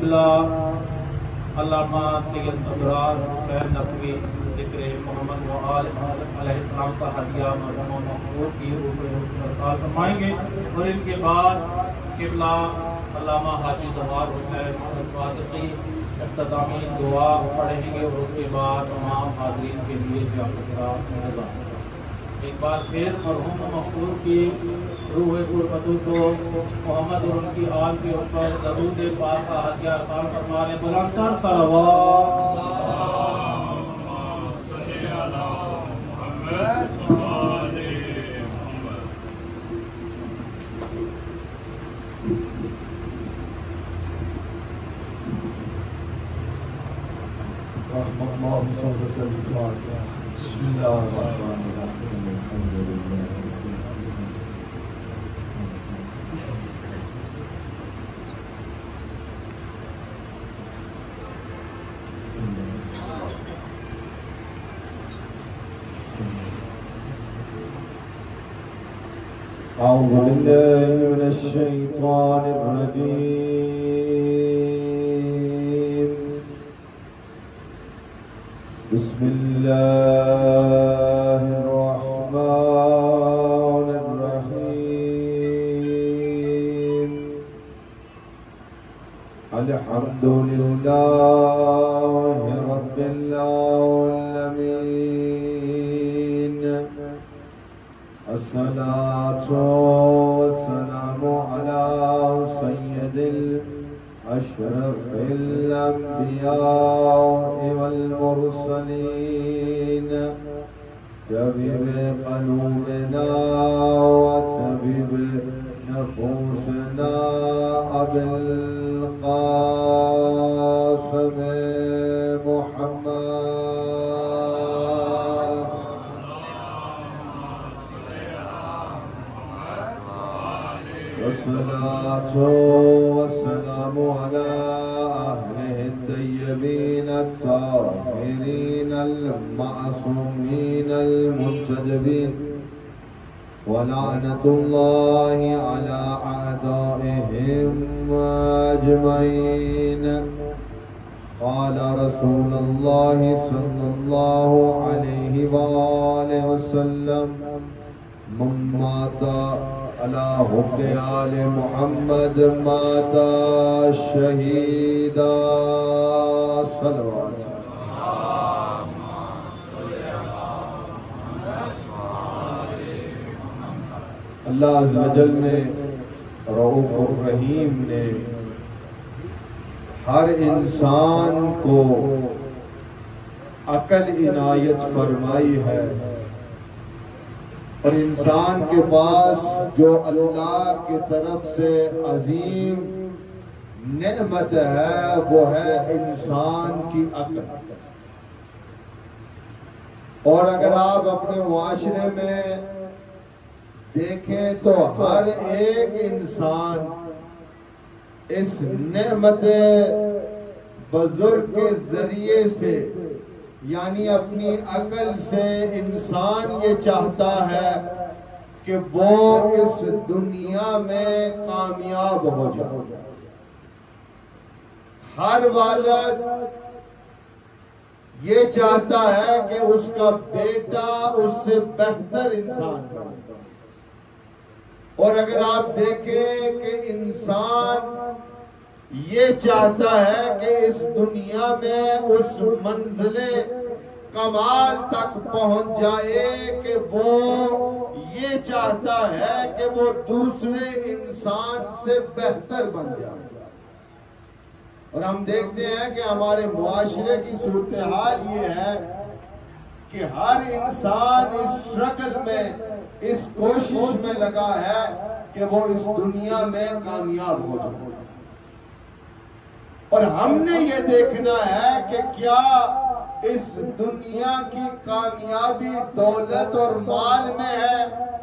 قبلہ علامہ سید ابرار حسین نقوی ذکر محمد و آل علیہ السلام کا ہدیہ مرحوم مقبول کی روح کو ارسال فرمائیں گے، اور ان کے بعد قبلہ علامہ حاجی زوار حسین صادقی اختتامی دعا پڑھیں گے، اور اس کے بعد تمام حاضرین کے لیے ضیافت کا انتظام۔ ایک بار پھر مرحوم مقبول کی روح پرفتو کو محمد اور ان کی آل کے اوپر درود پاک کا ہدیہ ارسال فرما رہے ہیں۔ بلندتر صلوات بسم اللہ الرحمن الرحیم الحمد للہ أعوذ بالله من الشيطان الرجيم بسم الله الرحمن الرحيم الحمد لله رب العالمين الصلاة والسلام على سيد أشرف الأنبياء والمرسلين طبيب قلوبنا وطبيب نفوسنا أبي القاسم محمد والصلاة والسلام على أهله الطيبين الطاهرين المعصومين المنتجبين ولعنة الله على أعدائهم أجمعين قال رسول الله صلى الله عليه وآله وسلم من مات على حب آل محمد مات شهيدا صلوات اللہ عز و جل نے رؤوف الرحیم نے ہر انسان کو عقل عنایت فرمائی ہے، اور انسان کے پاس جو اللہ کی طرف سے عظیم نعمت ہے وہ ہے انسان کی عقل۔ اور اگر آپ اپنے معاشرے میں دیکھیں تو ہر ایک انسان اس نعمت بزرگ کے ذریعے سے یعنی اپنی عقل سے انسان یہ چاہتا ہے کہ وہ اس دنیا میں کامیاب ہو جائے۔ ہر والد یہ چاہتا ہے کہ اس کا بیٹا اس سے بہتر انسان بنے، اور اگر آپ دیکھیں کہ انسان یہ چاہتا ہے کہ اس دنیا میں اس منزل کمال تک پہنچ جائے کہ وہ یہ چاہتا ہے کہ وہ دوسرے انسان سے بہتر بن جائے۔ اور ہم دیکھتے ہیں کہ ہمارے معاشرے کی صورتحال یہ ہے کہ ہر انسان اس اسٹرگل میں، اس کوشش میں لگا ہے کہ وہ اس دنیا میں کامیاب ہو جائے، اور ہم نے یہ دیکھنا ہے کہ کیا اس دنیا کی کامیابی دولت اور مال میں ہے،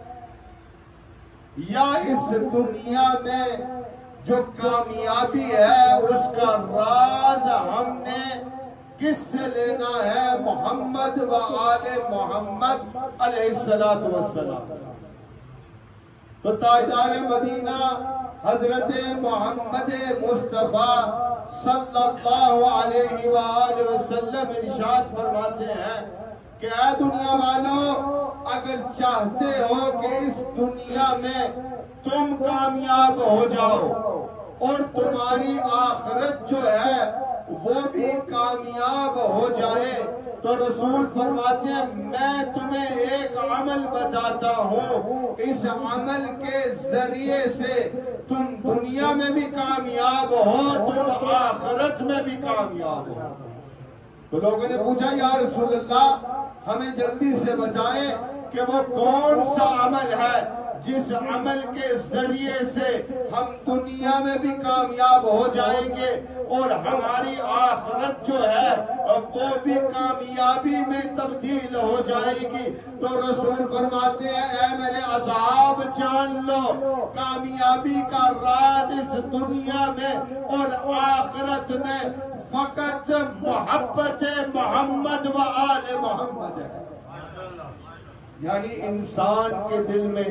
یا اس دنیا میں جو کامیابی ہے اس کا راز ہم نے کس سے لینا ہے؟ محمد و آل محمد علیہ السلام۔ تو تاجدار مدینہ حضرت محمد مصطفیٰ صلی اللہ علیہ وآلہ وسلم ارشاد فرماتے ہیں کہ اے دنیا والوں، اگر چاہتے ہو کہ اس دنیا میں تم کامیاب ہو جاؤ اور تمہاری آخرت جو ہے وہ بھی کامیاب ہو جائے، تو رسول فرماتے ہیں میں تمہیں ایک عمل بتاتا ہوں، اس عمل کے ذریعے سے تم دنیا میں بھی کامیاب ہو، تم آخرت میں بھی کامیاب ہو۔ تو لوگوں نے پوچھا یا رسول اللہ ہمیں جلدی سے بتائیں کہ وہ کون سا عمل ہے جس عمل کے ذریعے سے ہم دنیا میں بھی کامیاب ہو جائیں گے اور ہماری آخرت جو ہے وہ بھی کامیابی میں تبدیل ہو جائے گی۔ تو رسول فرماتے ہیں اے میرے اصحاب جان لو، کامیابی کا راز اس دنیا میں اور آخرت میں فقط محبت محمد و آل محمد ہے۔ یعنی انسان کے دل میں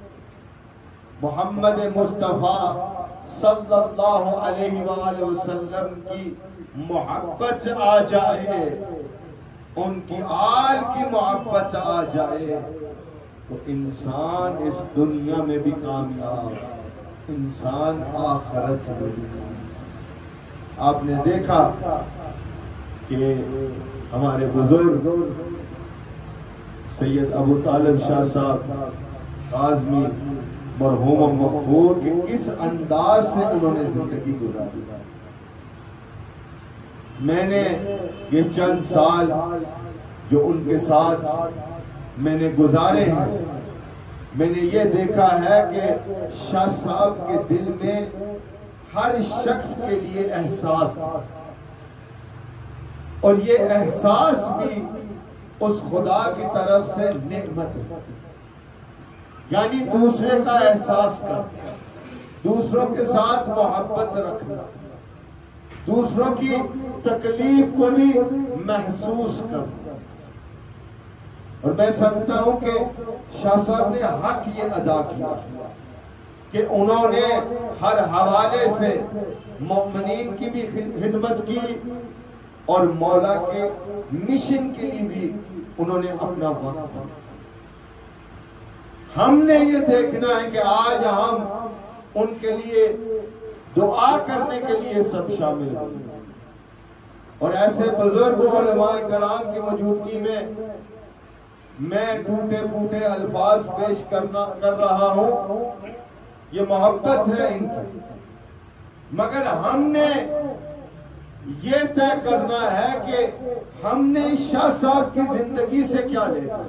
محمد مصطفیٰ صلی اللہ علیہ وآلہ وسلم کی محبت آ جائے، ان کی آل کی محبت آ جائے، تو انسان اس دنیا میں بھی کامیاب، انسان آخرت میں بھی کامیاب۔ آپ نے دیکھا کہ ہمارے بزرگ سید ابو طالب شاہ صاحب کاظمی مرحوم و مغفور کہ کس انداز سے انہوں نے زندگی گزاری۔ میں نے یہ چند سال جو ان کے ساتھ میں نے گزارے ہیں، میں نے یہ دیکھا ہے کہ شاہ صاحب کے دل میں ہر شخص کے لیے احساس تھا، اور یہ احساس بھی اس خدا کی طرف سے نعمت ہے، یعنی دوسرے کا احساس کرنا، دوسروں کے ساتھ محبت رکھنا، دوسروں کی تکلیف کو بھی محسوس کرنا۔ اور میں سمجھتا ہوں کہ شاہ صاحب نے حق یہ ادا کیا کہ انہوں نے ہر حوالے سے مومنین کی بھی خدمت کی اور مولا کے مشن کے لیے بھی انہوں نے اپنا وقت دیا۔ ہم نے یہ دیکھنا ہے کہ آج ہم ان کے لیے دعا کرنے کے لیے سب شامل ہیں، اور ایسے بزرگ علماء کرام کی موجودگی میں ٹوٹے پھوٹے الفاظ پیش کر رہا ہوں، یہ محبت ہے ان کی، مگر ہم نے یہ طے کرنا ہے کہ ہم نے شاہ صاحب کی زندگی سے کیا لینا،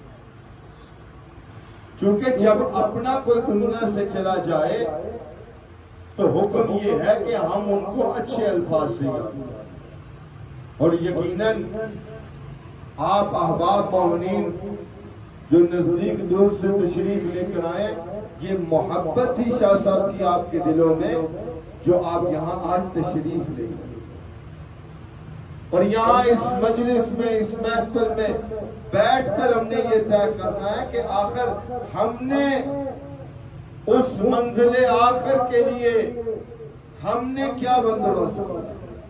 کیونکہ جب اپنا کوئی دنیا سے چلا جائے تو حکم یہ ہے کہ ہم ان کو اچھے الفاظ سے یاد کریں، اور یقیناً آپ احباب مومنین جو نزدیک دور سے تشریف لے کر آئے، یہ محبت ہی شاہ صاحب کی آپ کے دلوں میں جو آپ یہاں آج تشریف لے کر، اور یہاں اس مجلس میں اس محفل میں بیٹھ کر ہم نے یہ طے کرنا ہے کہ آخر ہم نے اس منزل آخر کے لیے ہم نے کیا بندوبست کیا۔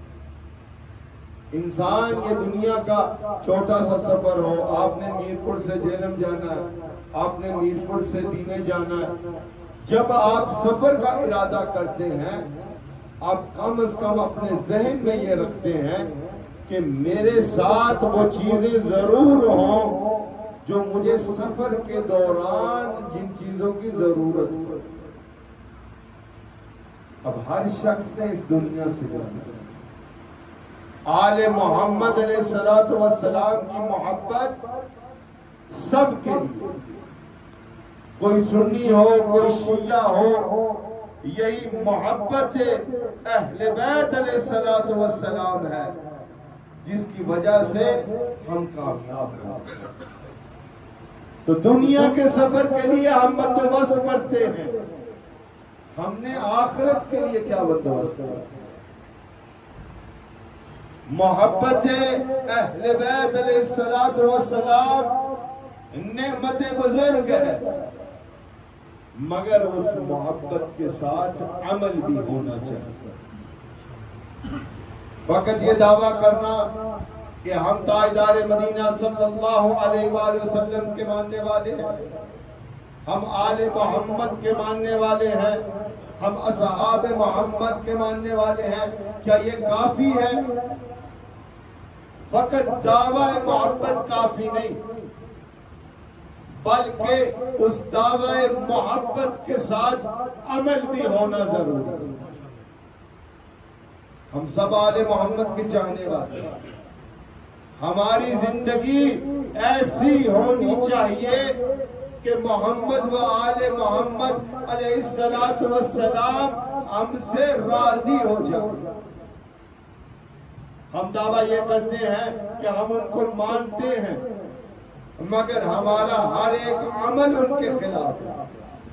انسان یہ دنیا کا چھوٹا سا سفر ہو، آپ نے میرپور سے جہلم جانا ہے، آپ نے میرپور سے دینے جانا ہے، جب آپ سفر کا ارادہ کرتے ہیں آپ کم از کم اپنے ذہن میں یہ رکھتے ہیں کہ میرے ساتھ وہ چیزیں ضرور ہوں جو مجھے سفر کے دوران جن چیزوں کی ضرورت ہو۔ اب ہر شخص نے اس دنیا سے جانا، آل محمد علیہ السلام کی محبت سب کے لیے، کوئی سنی ہو کوئی شیعہ ہو، یہی محبت اہل بیت علیہ السلام ہے جس کی وجہ سے ہم کامیاب ہیں۔ تو دنیا کے سفر کے لیے ہم بندوبست کرتے ہیں، ہم نے آخرت کے لیے کیا بندوبست کیا؟ محبت اہل بیت علیہ السلام نعمت بزرگ ہے، مگر اس محبت کے ساتھ عمل بھی ہونا چاہیے۔ فقط یہ دعویٰ کرنا کہ ہم تاجدار مدینہ صلی اللہ علیہ وآلہ وسلم کے ماننے والے ہیں، ہم آل محمد کے ماننے والے ہیں، ہم اصحاب محمد کے ماننے والے ہیں، کیا یہ کافی ہے؟ فقط دعویٰ محبت کافی نہیں، بلکہ اس دعوی محبت کے ساتھ عمل بھی ہونا ضروری ہے۔ ہم سب آل محمد کے چاہنے والے ہیں، ہماری زندگی ایسی ہونی چاہیے کہ محمد و آل محمد علیہ السلام ہم سے راضی ہو جائیں۔ ہم دعویٰ یہ کرتے ہیں کہ ہم ان کو مانتے ہیں، مگر ہمارا ہر ایک عمل ان کے خلاف ہے۔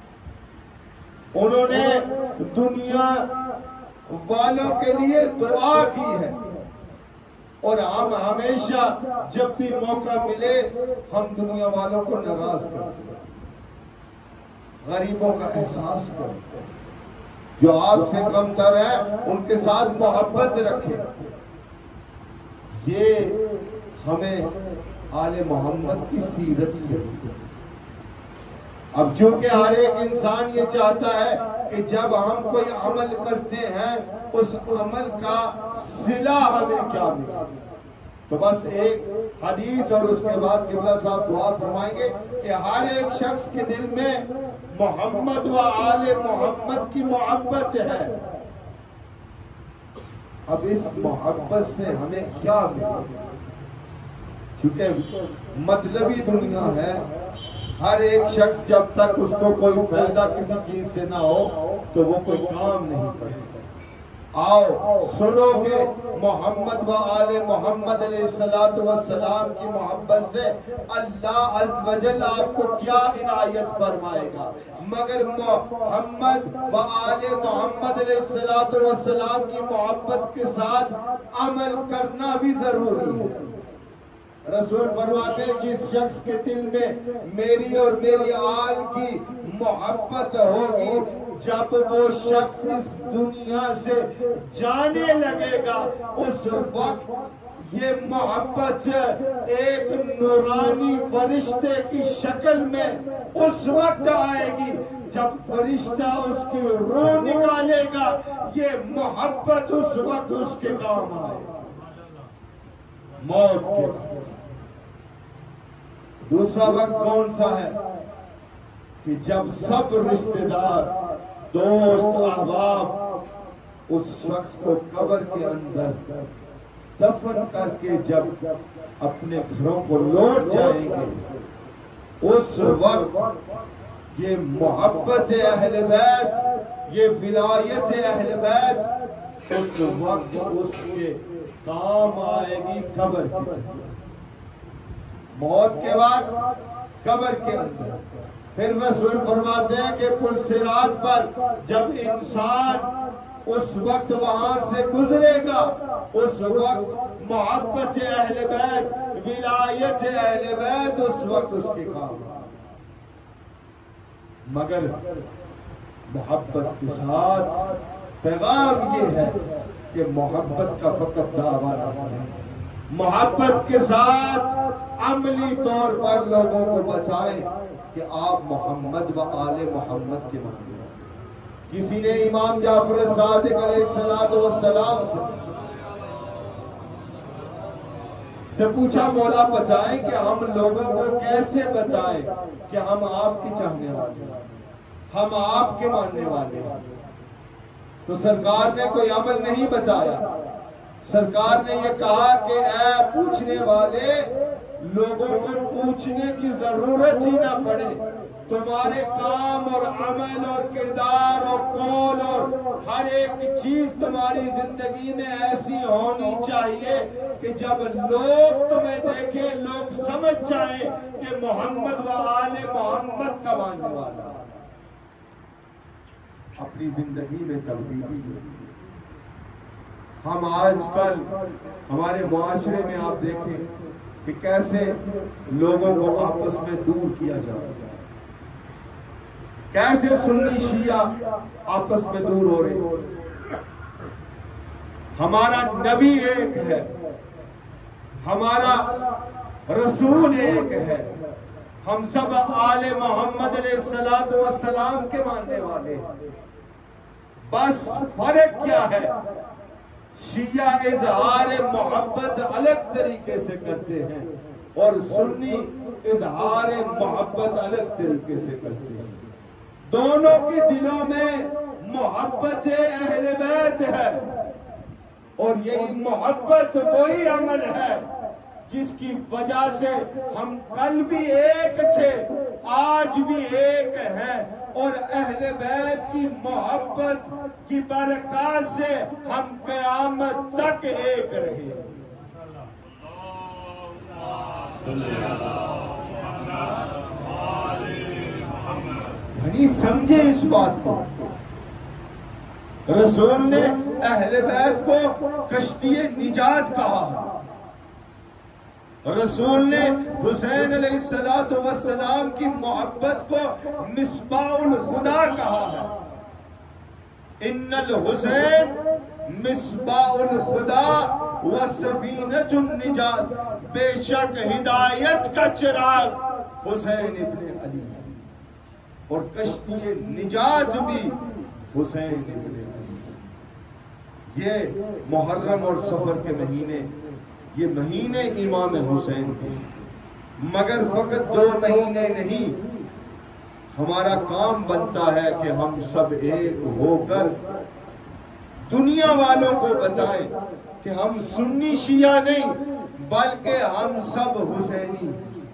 انہوں نے دنیا والوں کے لیے دعا کی ہے، اور ہم ہمیشہ جب بھی موقع ملے ہم دنیا والوں کو ناراض کرتے ہیں، غریبوں کا احساس کرتے ہیں، جو آپ سے کم تر ہے ان کے ساتھ محبت رکھیں۔ یہ ہمیں آل محمد کی سیرت سے، اب چونکہ ہر ایک انسان یہ چاہتا ہے کہ جب ہم کوئی عمل کرتے ہیں اس عمل کا صلہ ہمیں کیا ملے، تو بس ایک حدیث اور اس کے بعد قبلہ صاحب دعا فرمائیں گے کہ ہر ایک شخص کے دل میں محمد و آل محمد کی محبت ہے۔ اب اس محبت سے ہمیں کیا ملے؟ چونکہ مطلبی دنیا ہے، ہر ایک شخص جب تک اس کو کوئی فائدہ کسی چیز سے نہ ہو تو وہ کوئی کام نہیں کر سکتا۔ آؤ سنو کہ محمد و آل محمد علیہ السلام کی محبت سے اللہ عز و جل آپ کو کیا عنایت فرمائے گا، مگر محمد و آل محمد علیہ السلام کی محبت کے ساتھ عمل کرنا بھی ضروری ہے۔ رسول فرماتے ہیں جس شخص کے دل میں میری اور میری آل کی محبت ہوگی، جب وہ شخص اس دنیا سے جانے لگے گا اس وقت یہ محبت ایک نورانی فرشتے کی شکل میں اس وقت آئے گی جب فرشتہ اس کی روح نکالے گا، یہ محبت اس وقت اس کے کام آئے گا موت کے وقت۔ دوسرا وقت کون سا ہے کہ جب سب رشتہ دار، دوست، احباب اس شخص کو قبر کے اندر دفن کر کے جب اپنے گھروں کو لوٹ جائیں گے، اس وقت یہ محبت اہل بیت، یہ ولایت اہل بیت اس وقت اس کے کام آئے گی قبر کے اندر، موت کے بعد قبر کے اندر۔ پھر رسول فرماتے ہیں کہ پل صراط پر جب انسان اس وقت وہاں سے گزرے گا، اس وقت محبت اہل بیت، ولایت اہل بیت اس وقت اس کے کام، مگر محبت کے ساتھ پیغام یہ ہے کہ محبت کا فقط دعویٰ نہ کریں، محبت کے ساتھ عملی طور پر لوگوں کو بتائیں کہ آپ محمد و آل محمد کے ماننے والے۔ کسی نے امام جعفر صادق علیہ السلام سے پوچھا مولا بتائیں کہ ہم لوگوں کو کیسے بتائیں کہ ہم آپ کی چاہنے والے ہیں، ہم آپ کے ماننے والے ہیں؟ تو سرکار نے کوئی عمل نہیں بتایا، سرکار نے یہ کہا کہ اے پوچھنے والے، لوگوں کو پوچھنے کی ضرورت ہی نہ پڑے، تمہارے کام اور عمل اور کردار اور قول اور ہر ایک چیز تمہاری زندگی میں ایسی ہونی چاہیے کہ جب لوگ تمہیں دیکھیں لوگ سمجھ جائیں کہ محمد و آل محمد کا ماننے والا۔ اپنی زندگی میں تبدیلی، ہم آج کل ہمارے معاشرے میں آپ دیکھیں کہ کیسے لوگوں کو آپس میں دور کیا جا رہا ہے، کیسے سنی شیعہ آپس میں دور ہو رہے؟ ہمارا نبی ایک ہے، ہمارا رسول ایک ہے، ہم سب آل محمد علیہ السلام کے ماننے والے ہیں۔ بس فرق کیا ہے؟ شیعہ اظہار محبت الگ طریقے سے کرتے ہیں اور سنی اظہار محبت الگ طریقے سے کرتے ہیں۔ دونوں کے دلوں میں محبت اہل بیت ہے، اور یہی محبت وہی عمل ہے جس کی وجہ سے ہم کل بھی ایک تھے، آج بھی ایک ہیں، اور اہل بیت کی محبت کی برکات سے ہم قیامت تک ایک رہے۔ یعنی سمجھے اس بات کو، رسول نے اہل بیت کو کشتی نجات کہا، رسول نے حسین علیہ السلام کی محبت کو مصباح الخدا کہا ہے۔ ان الحسین مصباح الخدا وسفینۃ النجات، بے شک ہدایت کا چراغ حسین ابن علی، اور کشتی نجات بھی حسین ابن علی۔ یہ محرم اور سفر کے مہینے، یہ مہینے امام حسین کے، مگر فقط 2 مہینے نہیں، ہمارا کام بنتا ہے کہ ہم سب ایک ہو کر دنیا والوں کو بتائیں کہ ہم سنی شیعہ نہیں بلکہ ہم سب حسینی۔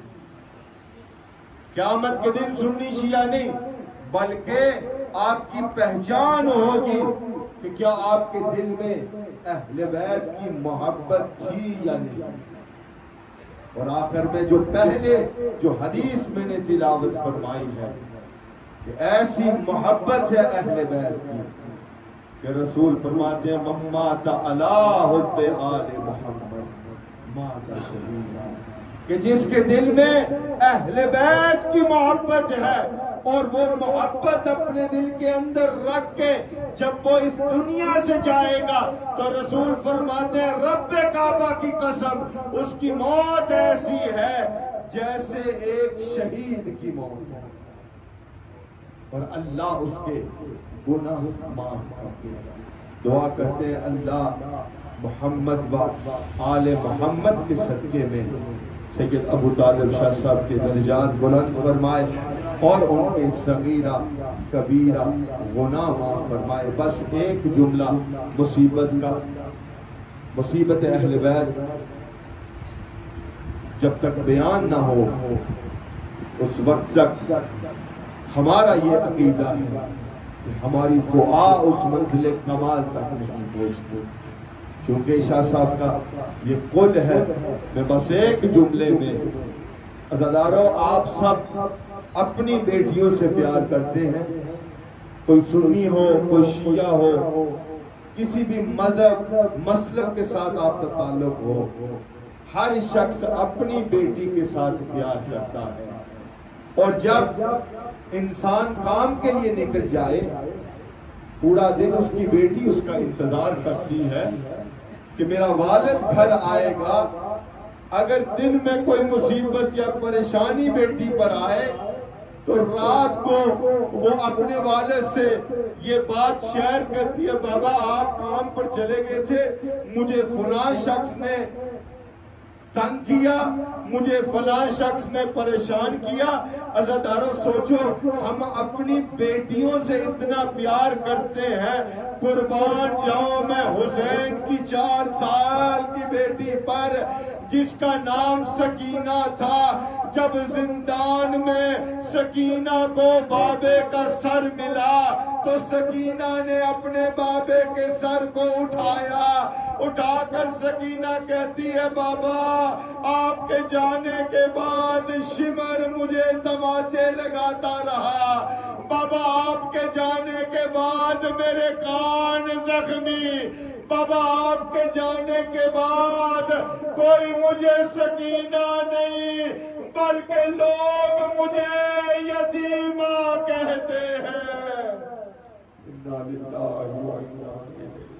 قیامت کے دن سنی شیعہ نہیں بلکہ آپ کی پہچان ہوگی کہ کیا آپ کے دل میں اہل بیت کی محبت تھی یا نہیں۔ اور آخر میں جو حدیث میں نے تلاوت فرمائی ہے کہ ایسی محبت ہے اہل بیت کی کہ رسول فرماتے ہیں من مات علی حب آل محمد مات شہیدا، کہ جس کے دل میں اہل بیت کی محبت ہے اور وہ محبت اپنے دل کے اندر رکھ کے جب وہ اس دنیا سے جائے گا تو رسول فرماتے ہیں رب کعبہ کی قسم اس کی موت ایسی ہے جیسے ایک شہید کی موت ہے، اور اللہ اس کے گناہ معاف کرتے ہیں۔ دعا کرتے ہیں اللہ محمد و آل محمد کے صدقے میں سید ابو طالب شاہ صاحب کے درجات بلند فرمائے اور ان کے صغیرہ کبیرہ گناہ معاف فرمائے۔ بس ایک جملہ مصیبت کا، مصیبت اہل بیت جب تک بیان نہ ہو اس وقت تک ہمارا یہ عقیدہ ہے کہ ہماری دعا اس منزل کمال تک نہیں پہنچتی، کیونکہ شاہ صاحب کا یہ قول ہے۔ میں بس ایک جملے میں، عزادارو آپ سب اپنی بیٹیوں سے پیار کرتے ہیں، کوئی سنی ہو کوئی شیعہ ہو، کسی بھی مذہب مسلک کے ساتھ آپ کا تعلق ہو، ہر شخص اپنی بیٹی کے ساتھ پیار کرتا ہے، اور جب انسان کام کے لیے نکل جائے پورا دن اس کی بیٹی اس کا انتظار کرتی ہے کہ میرا والد گھر آئے گا۔ اگر دن میں کوئی مصیبت یا پریشانی بیٹی پر آئے تو رات کو وہ اپنے والد سے یہ بات شیئر کرتی ہے، بابا آپ کام پر چلے گئے تھے، مجھے فلاں شخص نے تنگ کیا، مجھے فلاں شخص نے پریشان کیا۔ عزادارو سوچو ہم اپنی بیٹیوں سے اتنا پیار کرتے ہیں، قربان جاؤں میں حسین کی 4 سال کی بیٹی پر جس کا نام سکینہ تھا، جب زندان میں سکینہ کو بابے کا سر ملا تو سکینہ نے اپنے بابے کے سر کو اٹھایا، اٹھا کر سکینہ کہتی ہے بابا آپ کے جانے کے بعد شمر مجھے تماچے لگاتا رہا، بابا آپ کے جانے کے بعد میرے کان زخمی، بابا آپ کے جانے کے بعد کوئی مجھے سکینہ نہیں بلکہ لوگ مجھے یتیمہ کہتے انا للہ و انا الیہ